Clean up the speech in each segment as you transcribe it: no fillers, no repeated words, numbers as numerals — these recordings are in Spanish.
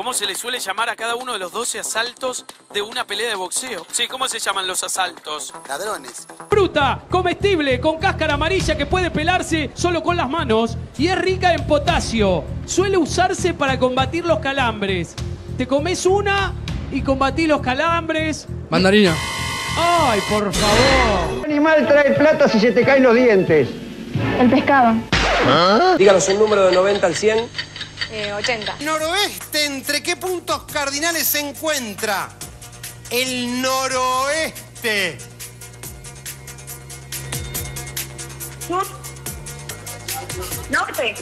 ¿Cómo se le suele llamar a cada uno de los 12 asaltos de una pelea de boxeo? Sí, ¿cómo se llaman los asaltos? Ladrones. Fruta comestible con cáscara amarilla que puede pelarse solo con las manos y es rica en potasio. Suele usarse para combatir los calambres. Te comes una y combatís los calambres. Mandarina. ¡Ay, por favor! ¿Qué animal trae plata si se te caen los dientes? El pescado. Díganos un número de 90 al 100. 80. Noroeste, ¿entre qué puntos cardinales se encuentra? El noroeste. Norte.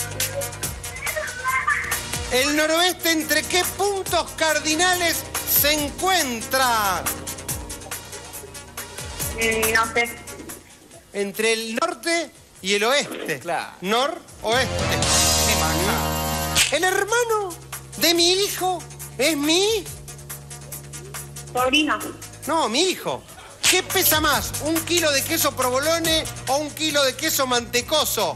El noroeste, ¿entre qué puntos cardinales se encuentra? No sé. Entre el norte y el oeste. Claro. Noroeste. El hermano de mi hijo es mi... Sobrino. No, mi hijo. ¿Qué pesa más? ¿Un kilo de queso provolone o un kilo de queso mantecoso?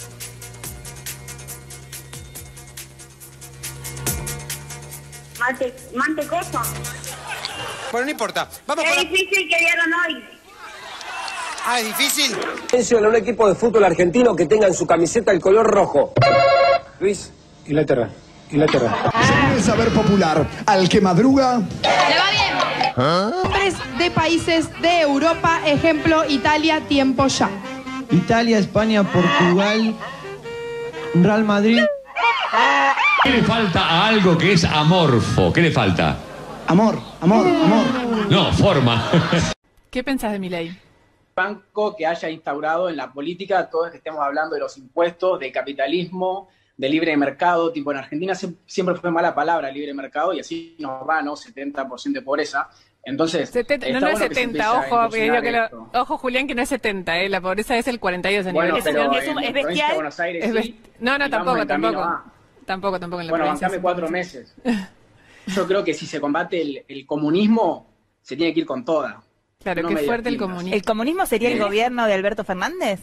Mantecoso. Bueno, no importa. Vamos Qué con la... difícil que dieron hoy. Ah, ¿es difícil? Menciona un equipo de fútbol argentino que tenga en su camiseta el color rojo. Luis. Inglaterra. Inglaterra. Según el saber popular, al que madruga... ¿Le va bien? Nombres de países de Europa, ejemplo, Italia, tiempo ya. Italia, España, Portugal, Real Madrid. ¿Qué le falta a algo que es amorfo? ¿Qué le falta? Amor, amor, amor. No, forma. ¿Qué pensás de Milei? Banco que haya instaurado en la política, todos que estemos hablando de los impuestos, de capitalismo, de libre mercado, tipo en Argentina siempre fue mala palabra libre mercado y así nos va, ¿no? 70% de pobreza. Entonces, 70, no es 70, ojo, ojo Julián, que no es 70, la pobreza es el 42 a nivel pero es bestial. Buenos Aires, sí, no, tampoco. Tampoco en la bueno, provincia. bancame 4 meses. Yo creo que si se combate el comunismo, se tiene que ir con toda. Claro, no qué fuerte el comunismo. ¿El comunismo sería el gobierno de Alberto Fernández?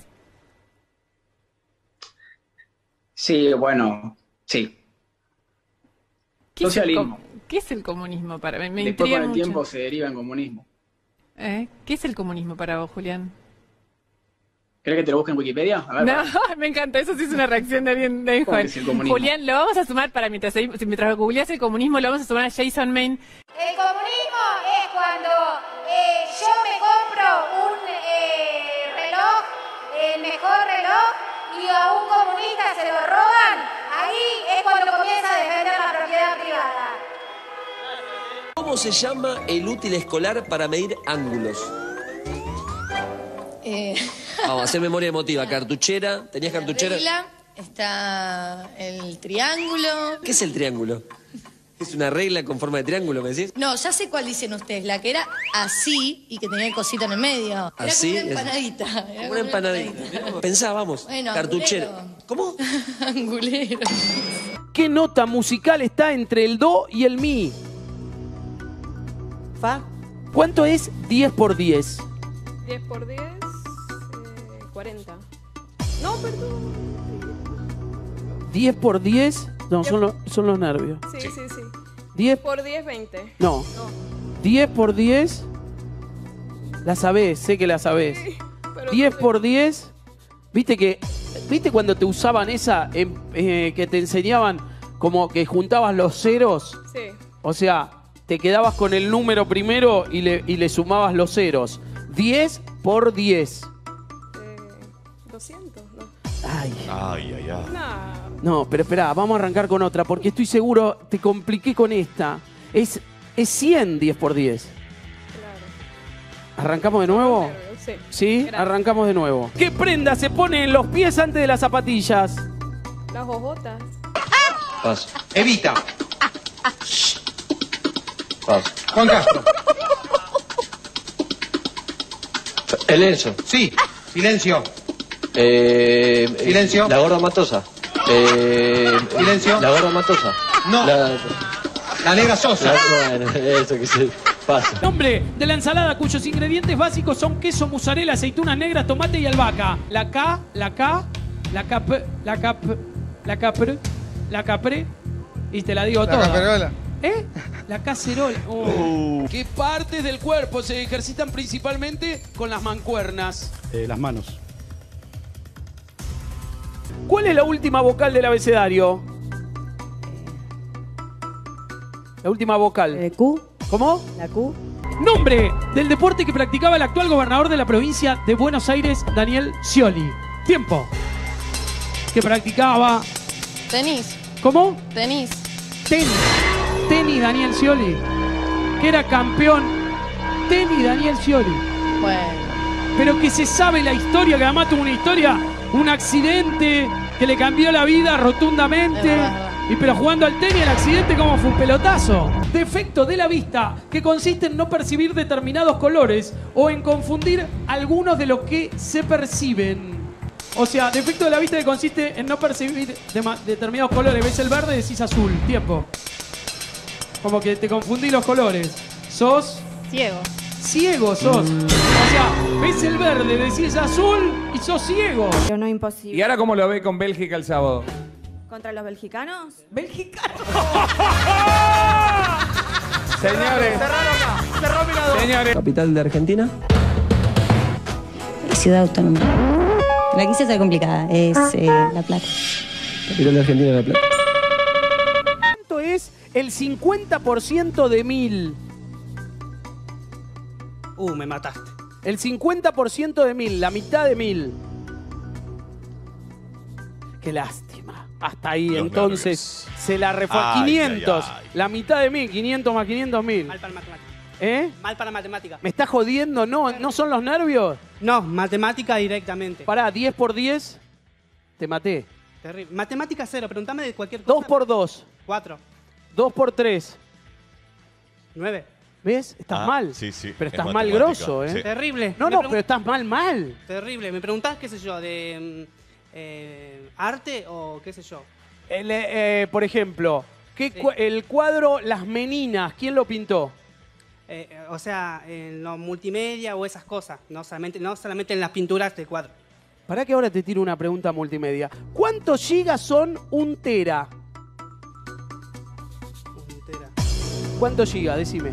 Sí, bueno, sí. Socialismo. ¿Qué es el comunismo para mí? Me Después intriga con el mucho. tiempo se deriva en comunismo. ¿Qué es el comunismo para vos, Julián? ¿Querés que te lo busque en Wikipedia? A ver, No, me encanta, eso sí es una reacción de alguien de ¿Cómo que es el comunismo? Julián, lo vamos a sumar para mientras googleás el comunismo, lo vamos a sumar a Jason Main. El comunismo es cuando yo me compro un reloj, el mejor reloj, y a un comunista se lo roban. Ahí es cuando comienza a defender la propiedad privada. ¿Cómo se llama el útil escolar para medir ángulos? Vamos a hacer memoria emotiva. Cartuchera. ¿Tenías cartuchera? Regla, está el triángulo. ¿Qué es el triángulo? ¿Es una regla con forma de triángulo, me decís? No, ya sé cuál dicen ustedes, la que era así y que tenía el cosito en el medio. ¿Así? Era como una empanadita. Una empanadita. Pensá, vamos. Bueno, cartuchera. angulero. ¿Cómo? Angulero. ¿Qué nota musical está entre el do y el mi? Fa. ¿Cuánto es 10 por 10? 10 por 10, 40. No, perdón. 10 por 10, no, son los nervios. Sí. 10 por 10, 20. No. 10 por 10, la sabés, sé que la sabés. Sí, 10 por 10, ¿viste cuando te usaban esa, que te enseñaban como que juntabas los ceros? Sí. O sea, te quedabas con el número primero y le sumabas los ceros. 10 por 10. 200, ¿no? Ay. No. No, pero espera, vamos a arrancar con otra, porque estoy seguro, te compliqué con esta. Es 100 10 por 10. Claro. ¿Arrancamos de nuevo? Sí. ¿Sí? Gracias. Arrancamos de nuevo. ¿Qué prenda se pone en los pies antes de las zapatillas? Las hojotas. Paso. Evita. Paso. Juan Castro. El Enzo. Sí. Silencio. Silencio. La gorda matosa. Silencio. La gorda matosa. No. La negra Sosa. Bueno, eso que se pasa. Nombre de la ensalada cuyos ingredientes básicos son queso, mozzarella, aceitunas negras, tomate y albahaca. La capre, Y te la digo La toda. cacerola. ¿Eh? La cacerola. ¿Qué partes del cuerpo se ejercitan principalmente con las mancuernas? Las manos. ¿Cuál es la última vocal del abecedario? La última vocal. Q. ¿Cómo? La Q. Nombre del deporte que practicaba el actual gobernador de la provincia de Buenos Aires, Daniel Scioli. Tiempo. Que practicaba... Tenis. ¿Cómo? Tenis. Tenis. Tenis, Daniel Scioli. Que era campeón. Tenis, Daniel Scioli. Bueno. Pero que se sabe la historia, que además tuvo una historia, un accidente que le cambió la vida rotundamente. Es verdad. Y pero jugando al tenis, el accidente como fue un pelotazo. Defecto de la vista, que consiste en no percibir determinados colores o en confundir algunos de los que se perciben. O sea, defecto de la vista que consiste en no percibir determinados colores. Ves el verde, decís azul. Tiempo. Como que te confundí los colores. Sos... Ciego. Ciego sos. O sea, ves el verde, decís azul y sos ciego. Pero no imposible. ¿Y ahora cómo lo ve con Bélgica el sábado? ¿Contra los belgicanos? ¿Belgicanos? Señores. Cerró mirador. Señores. ¿Capital de Argentina? Ciudad autónoma. La quise ser complicada. Es La Plata. Capital de Argentina, La Plata. ¿Cuánto es el 50% de 1000? Me mataste. El 50% de 1000, la mitad de 1000. Qué lástima. Hasta ahí, Los entonces, se la refuerza. Ay, 500. ay, ay. La mitad de 1000, 500 más 500, 1000. Mal para matemática. ¿Eh? Mal para matemática. ¿Me estás jodiendo? ¿No son los nervios? No, matemática directamente. Pará, 10 por 10, te maté. Terrible. Matemática 0, pregúntame de cualquier cosa. 2 por 2. 4. 2 por 3. 9. ¿Ves? Estás mal. Sí, sí. Pero es estás mal matemática, grosso, ¿eh? sí. Terrible. No, pero estás mal. Terrible. ¿Me preguntás, qué sé yo, de arte o qué sé yo? Por ejemplo, el cuadro Las Meninas, ¿quién lo pintó? O sea, en lo multimedia o esas cosas. No solamente en las pinturas del cuadro. Pará que ahora te tiro una pregunta multimedia. ¿Cuántos gigas son 1 tera? 1 tera. ¿Cuántos gigas? Decime.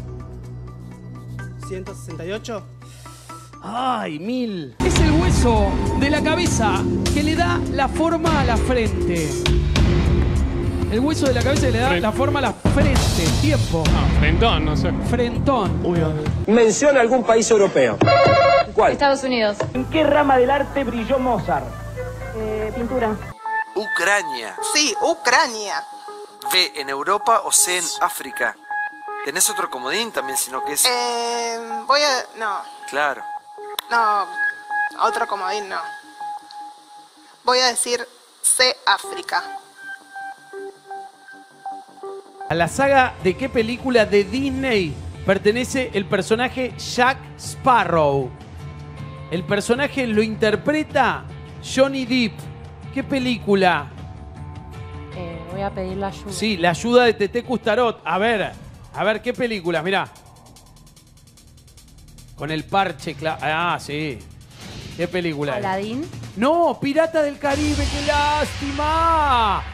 168. ¡Ay, 1000! Es el hueso de la cabeza que le da la forma a la frente. El hueso de la cabeza que le da la forma a la frente. Tiempo. Frentón, no sé. Frentón. Menciona algún país europeo. ¿Cuál? Estados Unidos. ¿En qué rama del arte brilló Mozart? Pintura. Ucrania. Sí, Ucrania. B, en Europa o C, en África. Tenés otro comodín también, sino que es... No. Claro. No, otro comodín no. Voy a decir C, África. ¿A la saga de qué película de Disney pertenece el personaje Jack Sparrow? El personaje lo interpreta Johnny Depp. ¿Qué película? Voy a pedir la ayuda. Sí, la ayuda de Tete Custarot. A ver, ¿qué películas? Mirá. Con el parche, ah, sí. ¿Qué película? Aladín. No, Pirata del Caribe, qué lástima.